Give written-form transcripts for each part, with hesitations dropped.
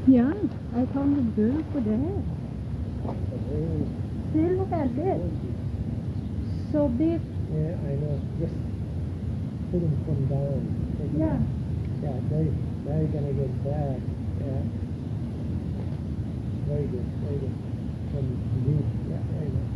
Yeah, I found it beautiful there. See, look at this. So big. Yeah, I know. Just put them from down. Yeah. Yeah, they're gonna get bad. Yeah. Very good, very good. From deep, yeah, very good.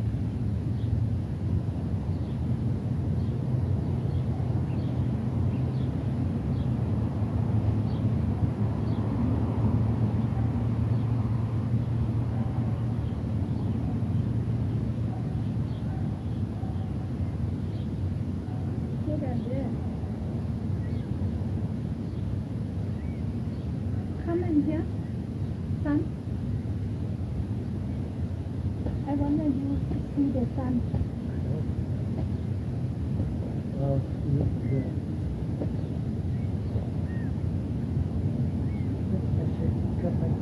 Look at this. Come in here, son. I want you to see the sun. Well, yeah. I should cut my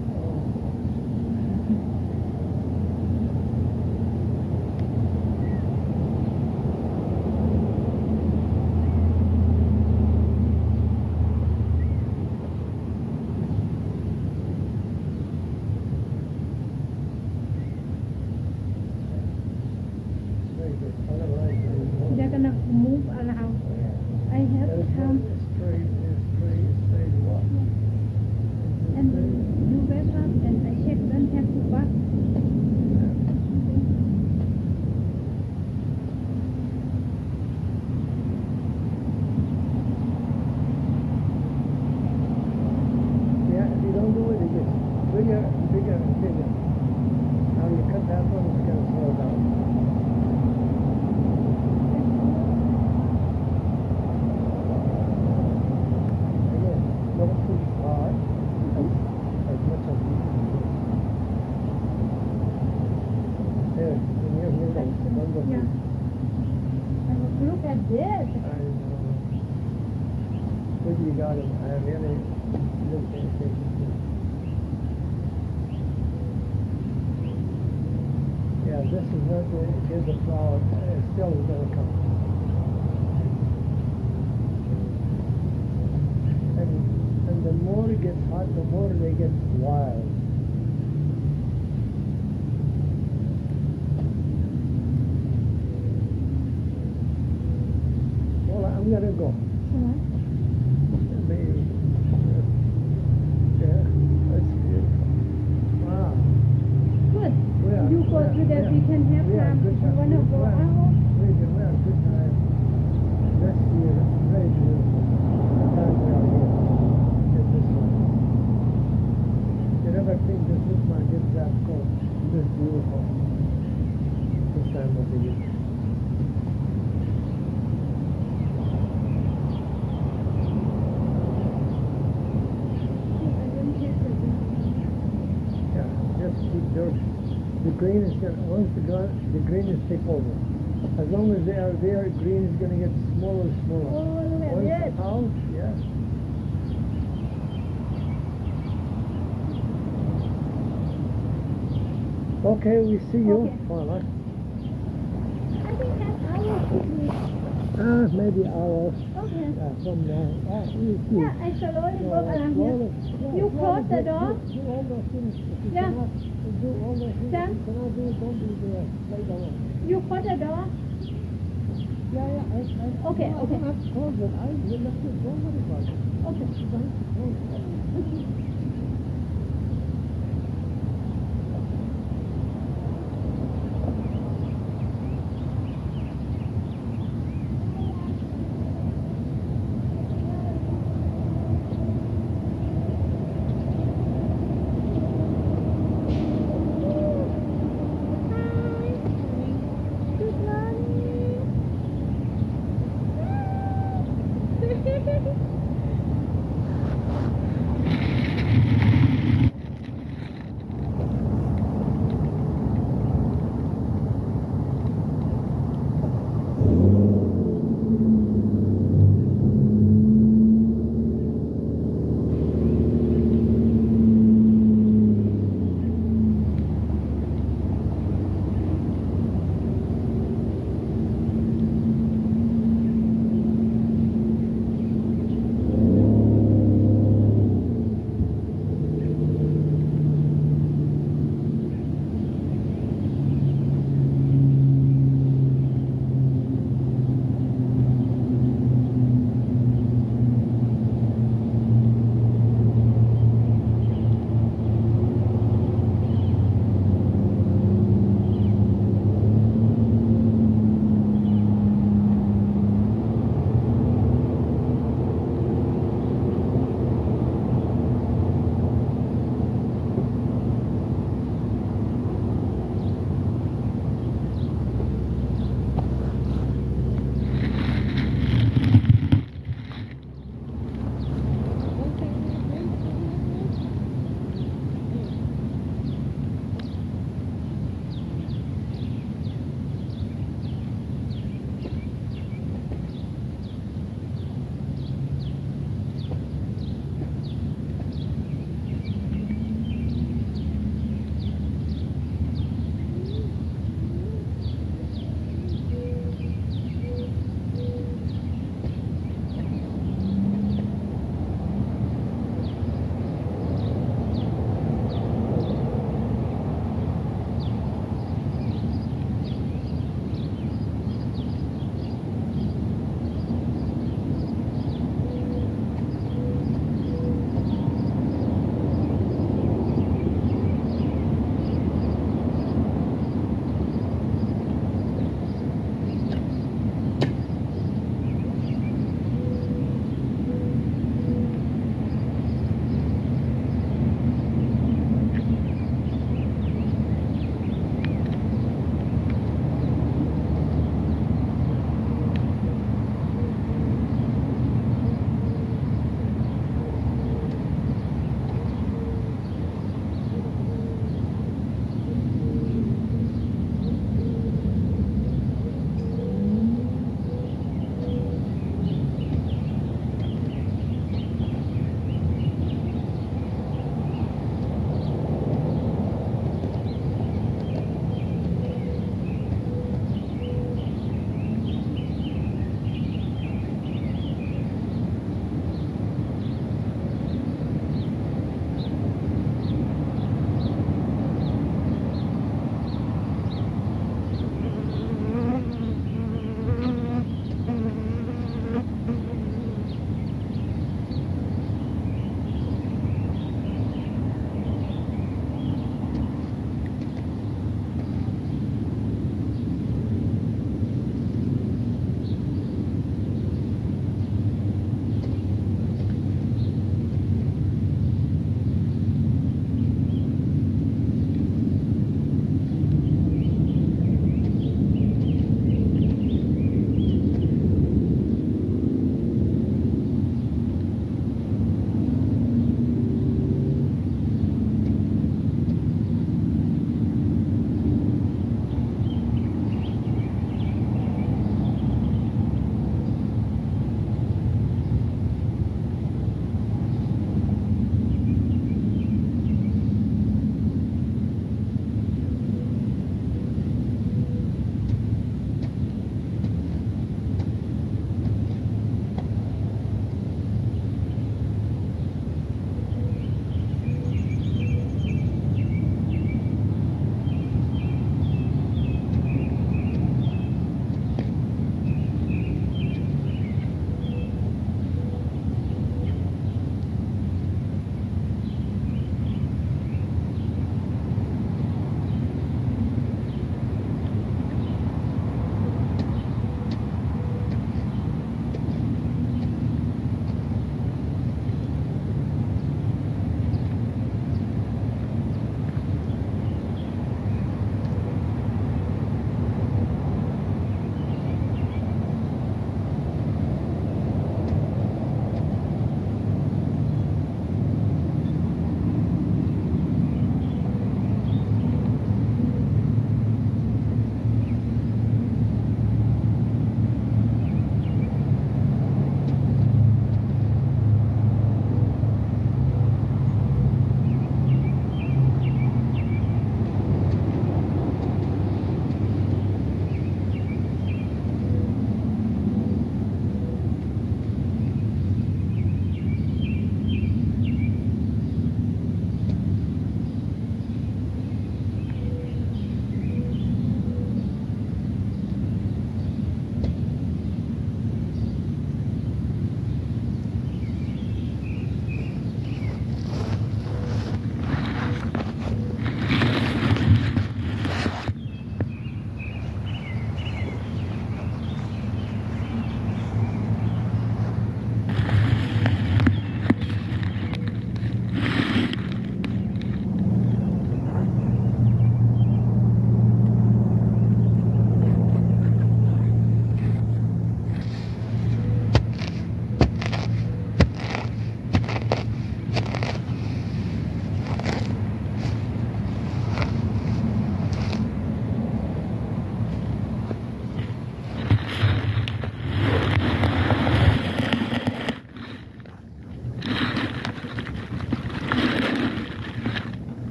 very good. Otherwise, They're gonna move around. I have to come it's straight walk. and you wake up and I check don't have to back. Yeah, if you don't do it, it gets bigger and bigger and bigger. Now you cut that one, it's going to slow down. Again, don't push hard as much as you can do. There, in your middle, don't go Yeah. And look at this. I know. Good you got it. I really didn't pay attention to it. Yeah, this is not going to get the flower. It's still going to come. And the more it gets hot, the more they get wild. Well, I'm going to go. Maybe. Yeah, that's beautiful. Wow. Good. Yeah, You go to that, we can have we had time. a good You time. wanna go out? We had a good time. This year, very beautiful. The time we are here. Get this one. You never think this one gets that cold. This beautiful. This time of the year. Yeah, just keep those. The green is going to, once the green is take over. As long as they are there, green is going to get smaller and smaller. Oh, look at Once this. out, yeah. Okay, we see you. Okay. Paula. I think that's our Maybe hours. Okay. From now. You see. Yeah, I slowly walk around here. You close the door? Do all those things. If you Yeah. cannot do all those things, Sam? you cannot do it, don't be there. Play the one. You close the door? Yeah, Okay, no, okay. I don't have to close it. I will let you, don't worry about it. Okay. You don't have to close it. Good morning.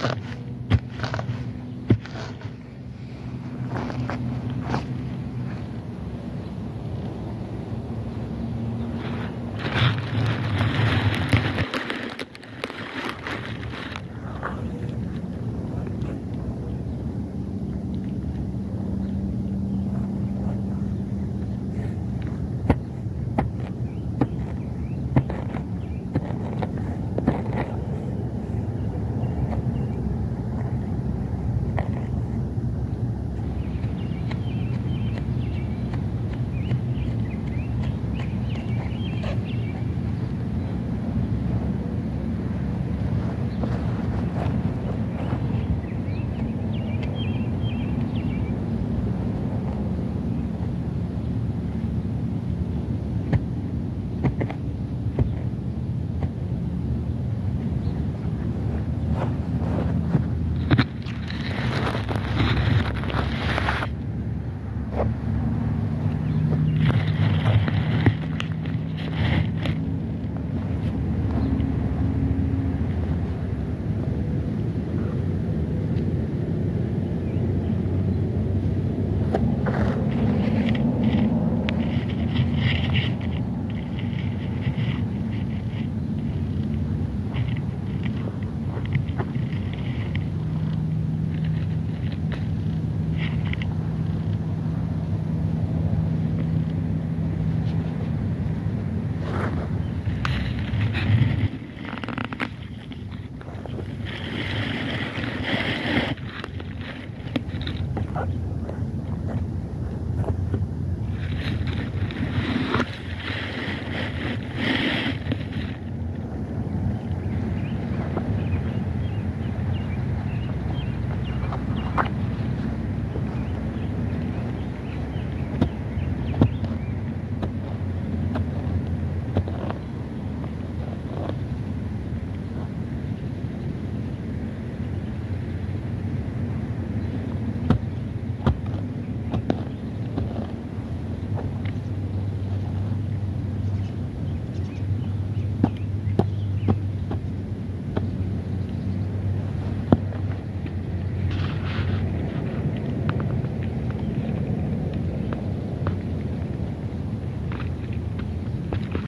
Thank